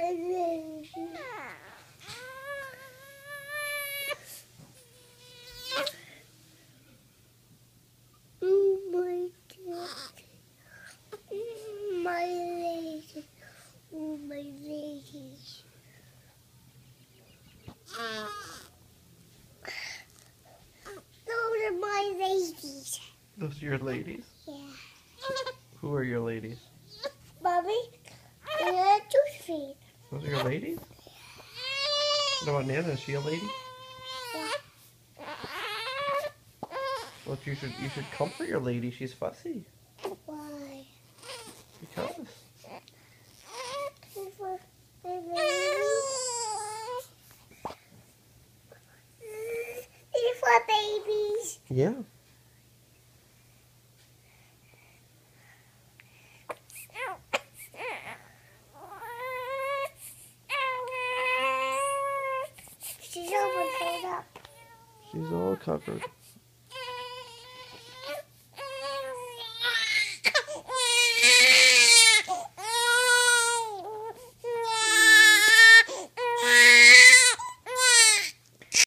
baby. Oh my God. My lady. Oh my lady. Those are my ladies. Those are your ladies? Yeah. Who are your ladies? Mommy and Josephine. Those are your ladies? What about Nana? Is she a lady? Yeah. Well, you should comfort your lady. She's fussy. Why? Because. For my babies. It's for babies. Yeah. She's all bundled up. She's all covered.